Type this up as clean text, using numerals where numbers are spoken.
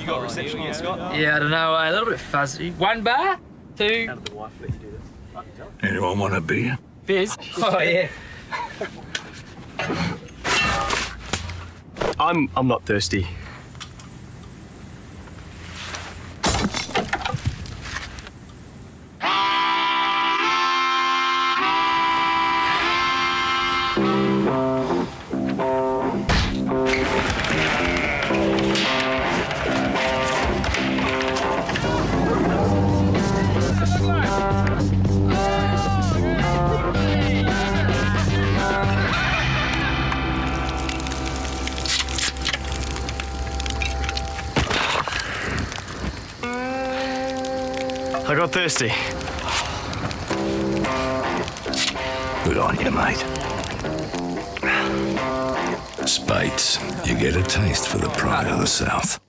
got reception here, Scott? Yeah, I don't know, a little bit fuzzy. 1 bar? 2? How did the wife let you do this? I can tell. Anyone want a beer? Fizz? Oh, yeah. I'm not thirsty. I got thirsty. Good on you, mate. Spates, you get a taste for the pride of the South.